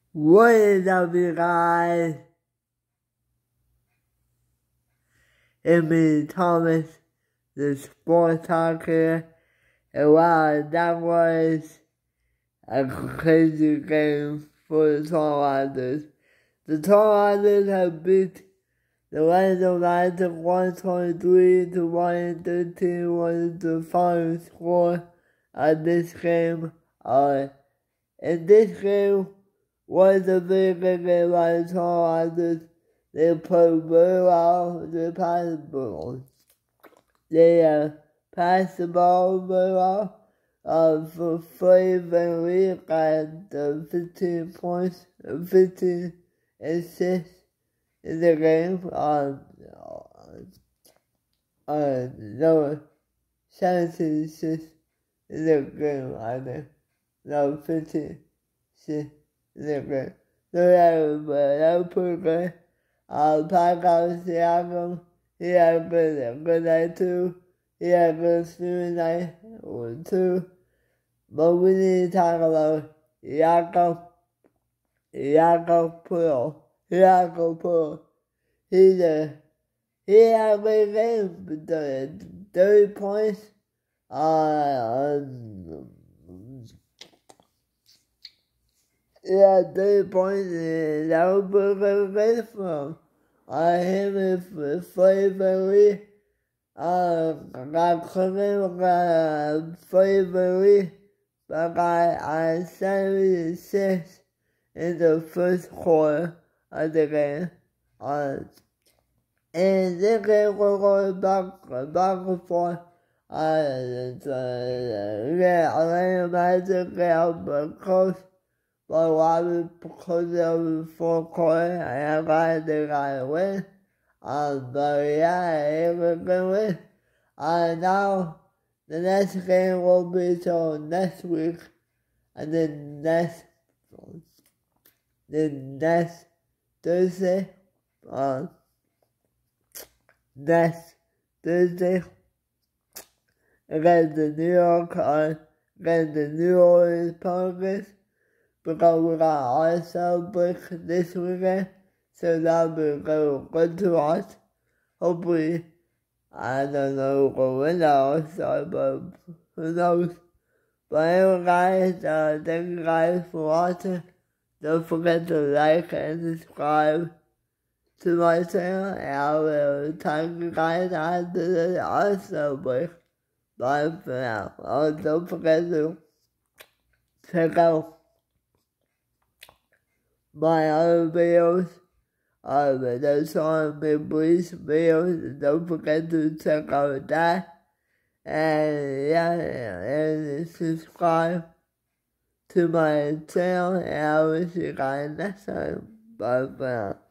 What is up, you guys? It's me, Thomas, the sports talker. And wow, that was a crazy game for the Raptors. The Raptors have beat the Random Lions 123-113 was the final score of this game. And this game was a very good game by the Raptors. They played very well. They passed the ball. They passed the ball very well. For Freddie Van Lee got 15 points, 15 assists in the game. No, 17 assists in the game, I think. No, 15 assists in the game. So that was pretty good. Pascal Siakam, he had a good night too. He had a good streaming night too. But we need to talk about Jakob Pearl. He had a great game, 30 points. Yeah, 30 points, and that was pretty great for him. Him and Freddie Van Lee, got Clinton, got Freddie Van Lee, but got 76 in the first quarter of the game. And this game was going back and forth. Atlanta Magic got close. But Robin, because of the fourth quarter, they got to win. But yeah, it was a good win. Now, the next game will be till next week. And then next Thursday, against the New Orleans Pelicans. Because we got All-Star break this weekend, so that'll be good to watch. Hopefully, I don't know who will win the All-Star, but who knows. But anyway, guys, thank you guys for watching. Don't forget to like and subscribe to my channel, and I will talk to you guys after the All-Star break. Bye for now. Don't forget to check out my other videos, the Song Me Please videos. Don't forget to check out that. And yeah, and subscribe to my channel, and I will see you guys next time. Bye for now.